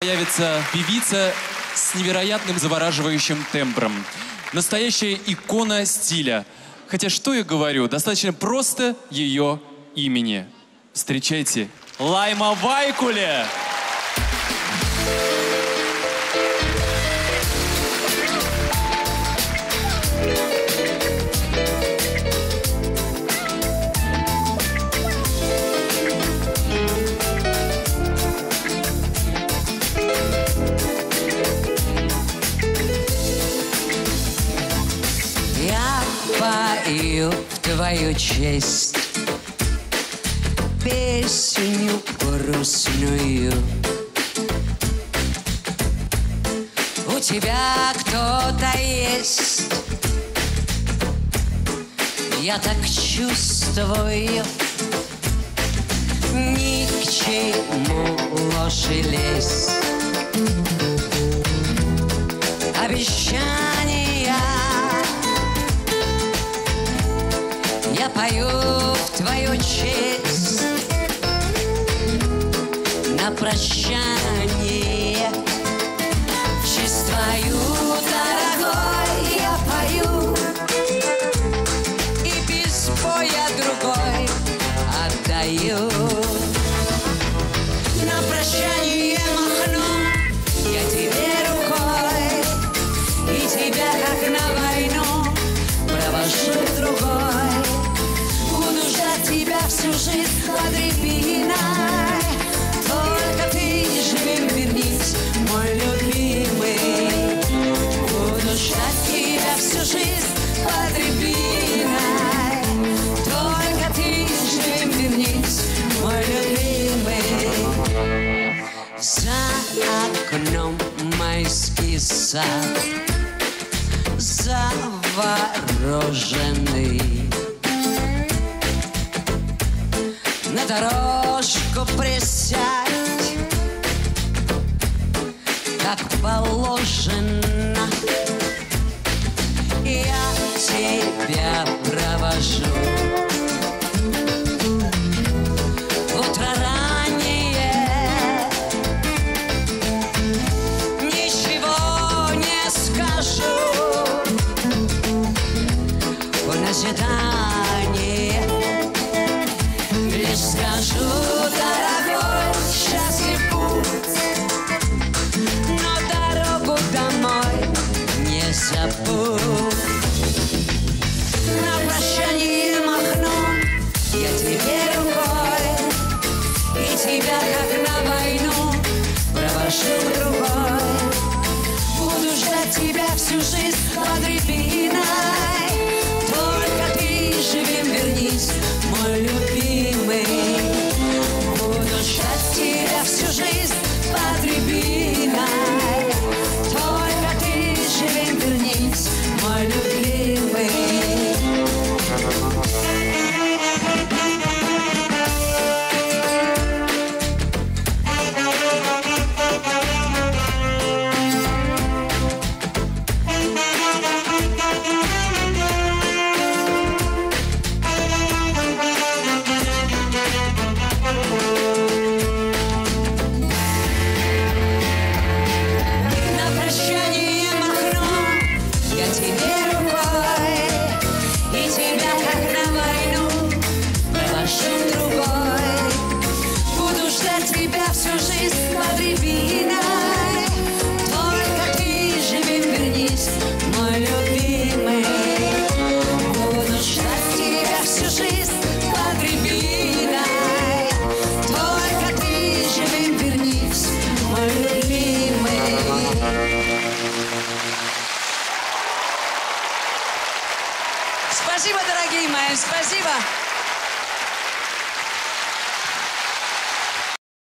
Появится певица с невероятным завораживающим тембром. Настоящая икона стиля. Хотя, что я говорю, достаточно просто ее имени. Встречайте, Лайма Вайкуле! Пою в твою честь песню грустную. У тебя кто-то есть, я так чувствую. Ни к чему ложь лезть. Обещания я пою в твою честь на прощание. В честь твою, дорогой, я пою, и без боя другой отдаю. На прощание махну я тебе рукой, и тебя, как на войну, провожу другой. Тебя всю жизнь под рябиной. Только ты живым вернись, мой любимый. Буду ждать тебя всю жизнь под рябиной. Только ты живым вернись, мой любимый. За окном майский сад завороженный. На дорожку присядь, как положено. Я тебя провожу. Утро раннее, ничего не скажу. В назидание лишь скажу, дорогой, счастлив путь, но дорогу домой не забудь. На прощание махну я тебе рукой, и тебя, как на войну, провожу другой. Буду ждать тебя всю жизнь под рябиной. Только ты живым вернись, мой любимый. Буду ждать тебя всю жизнь под рябиной. Только ты живым вернись, мой любимый. Спасибо, дорогие мои, спасибо.